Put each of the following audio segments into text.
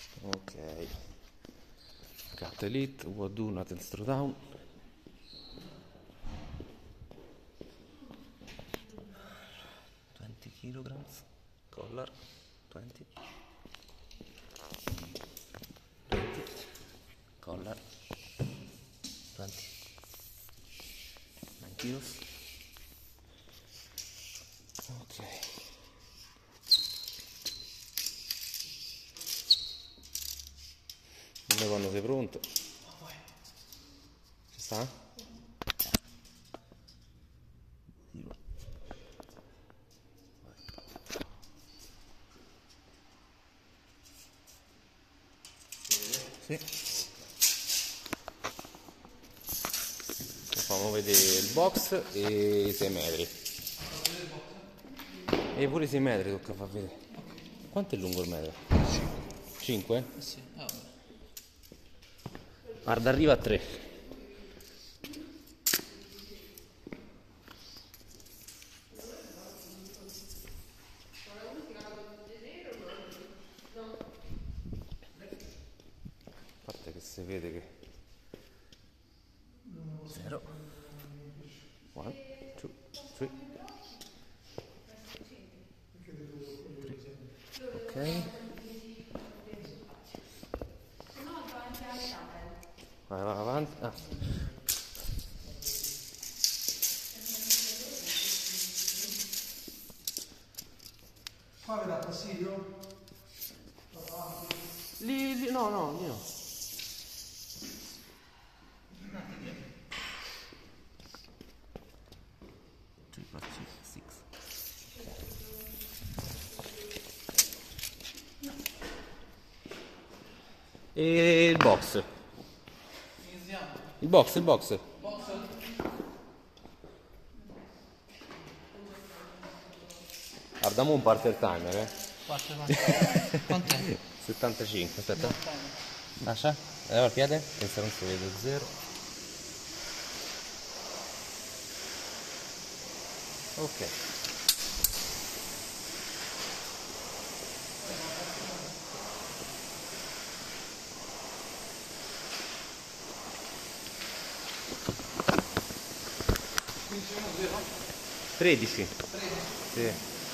Ok. Cut elite, what do, nothing throw down. Kilograms, collar, 20, collar, 20, 9 kilos. Ok. Dimmi quando sei pronto. Ci sta? Sì. Facciamo vedere il box e i 6 metri. E pure i 6 metri tocca far vedere. Quanto è lungo il metro? 5? Sì, vabbè. Guarda, arriva a 3. A parte che si vede che 0 1 2 3 ok. Vai avanti. Ah. Qua vi dà fastidio? Lì, no, lì no. E il box. Iniziamo. Il box. Box. Guardiamo un parte il timer, eh. Quant'è? 75, aspetta. Lascia. Allora il piede, pensa non si vede 0. Ok. Quindi sono 0? 13. 13. Sì.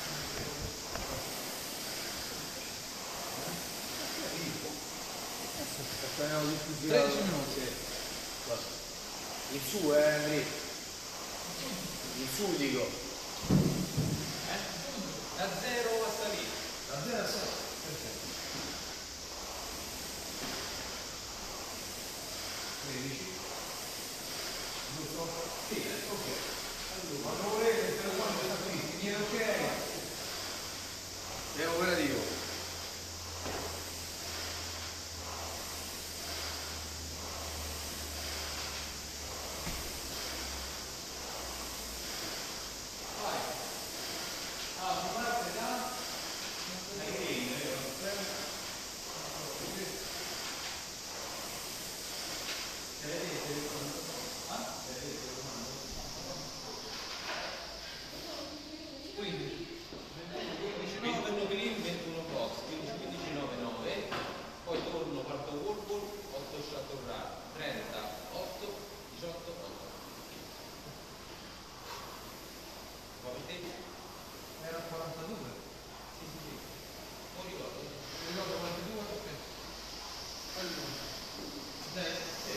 Speriamo di più 13 minuti. il su Andrea. Il su dico. Da 0 a salire. Da 0 a 6. Perfetto. 13. Giusto? Sì, ok. Allora, quando volete, il telefono sta qui, viene ok. È operativo. Era 42. Sì, sì, sì. Non ricordo. Ricordo 42, aspetta. Allora. Dai, sì.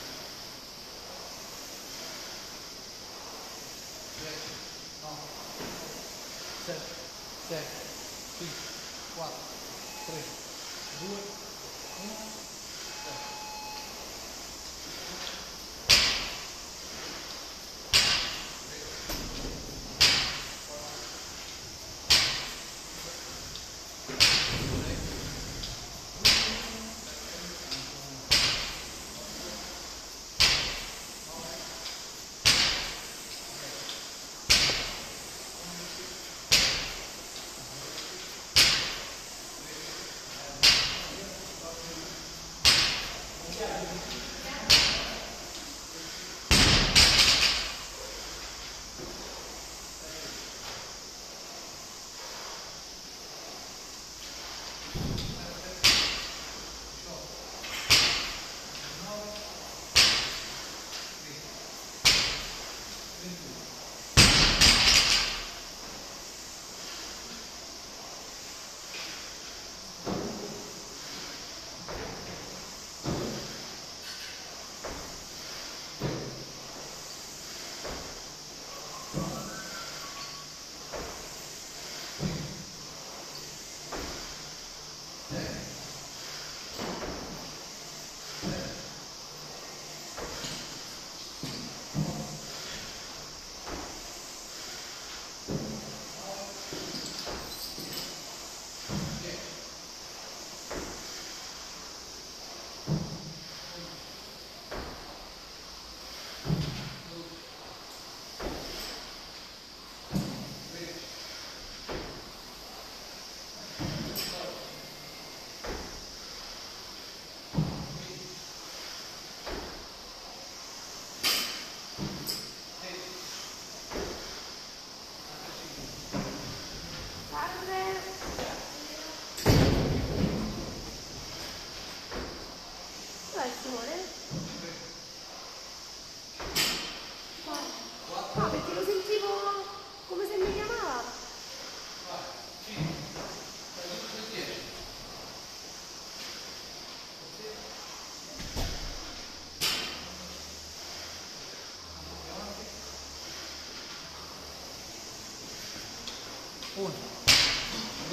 10, 9, 7, 6, 5, 4, 3, 2, 1.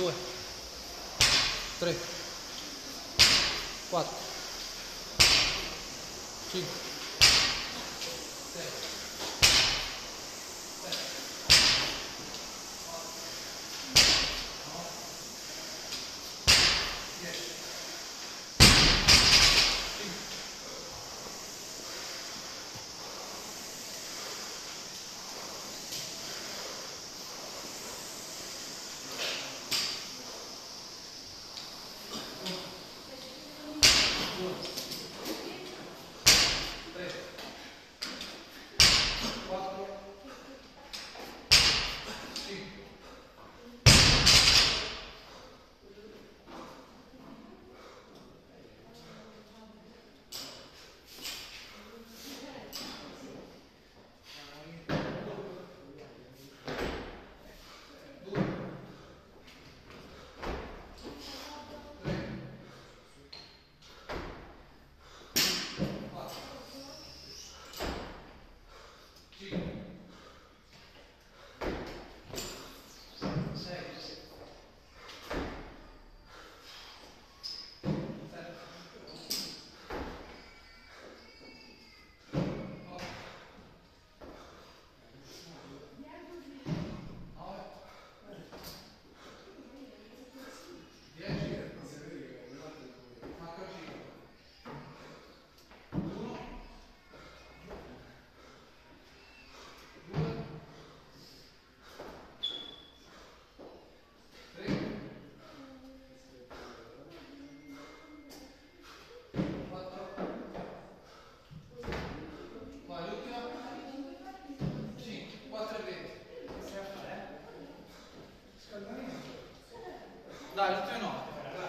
2, 3, 4, 5, 6, 7, 8, 9, 10, 5. Dai, l'ultimo no.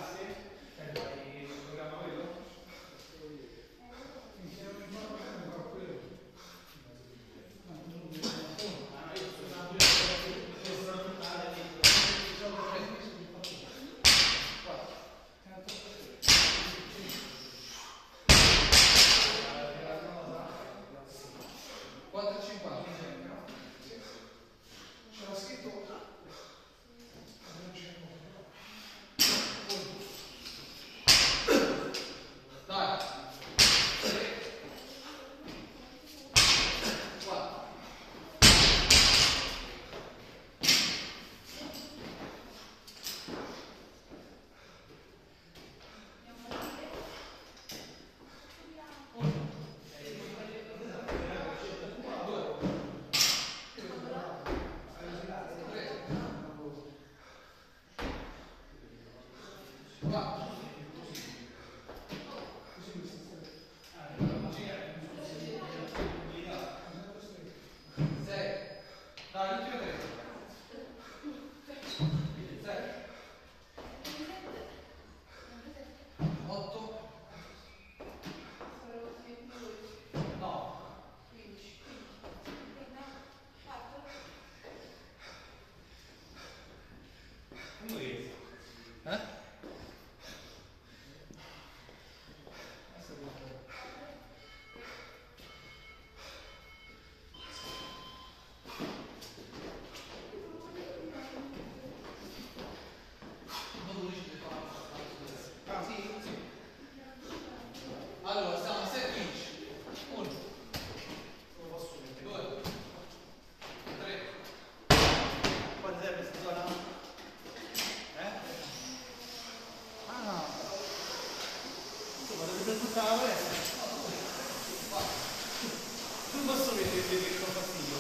Non posso vedere che fa fastidio.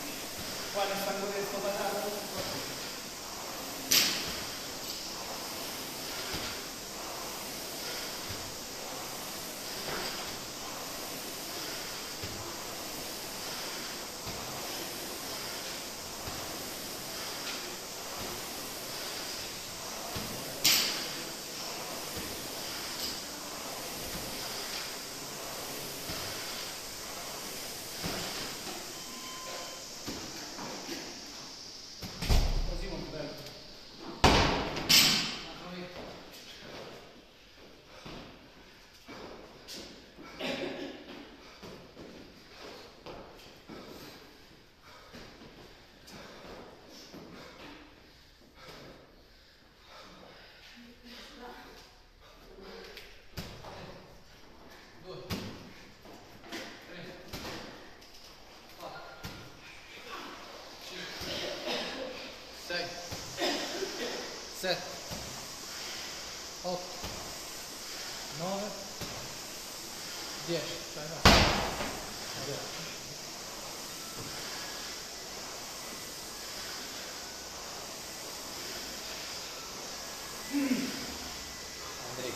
Qua ne stanno questo patato. 8, 9, 10, dai, no. Andrei.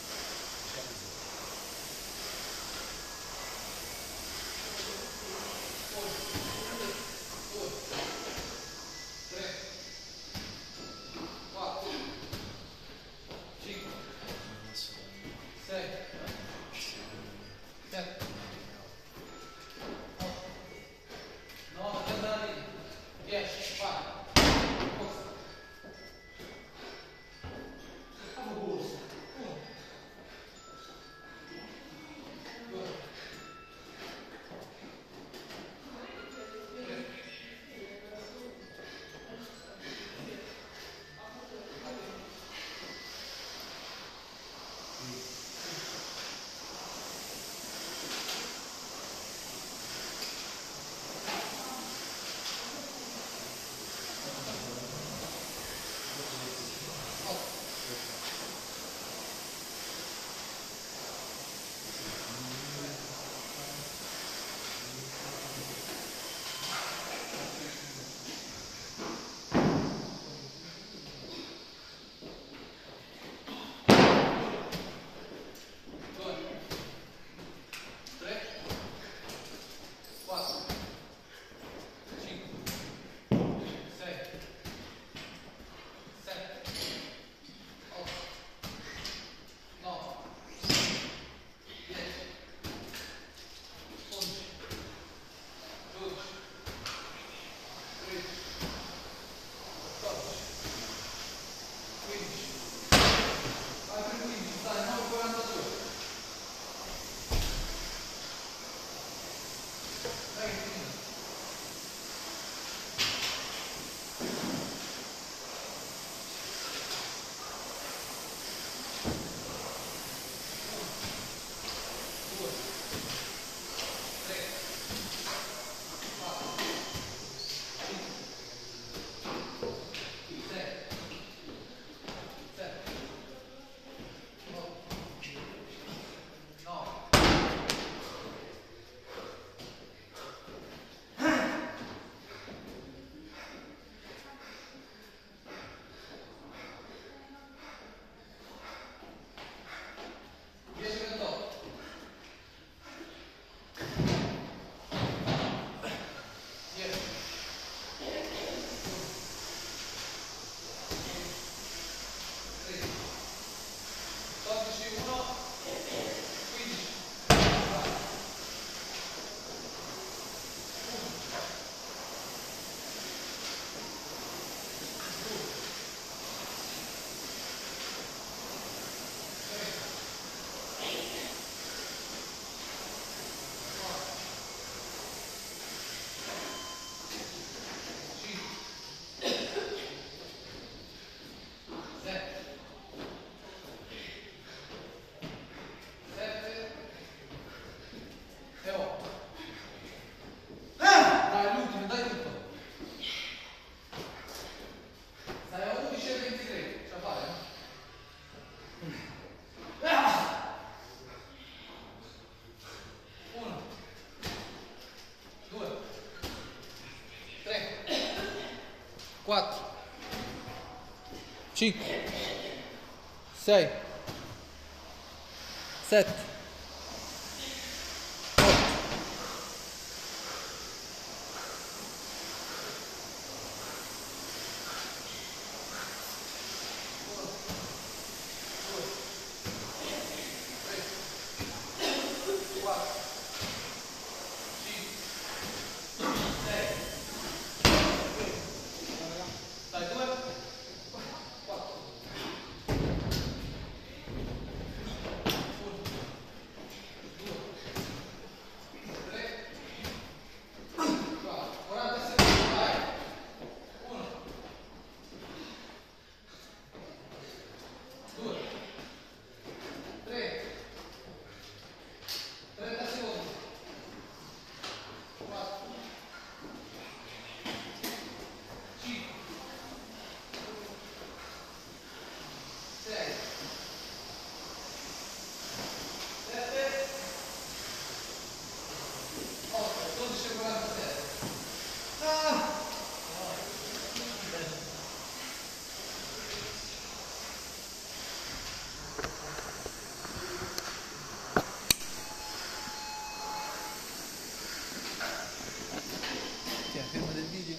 4, 5, 6, 7, 8, 1,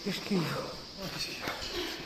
Che schifo. Oh, che schifo.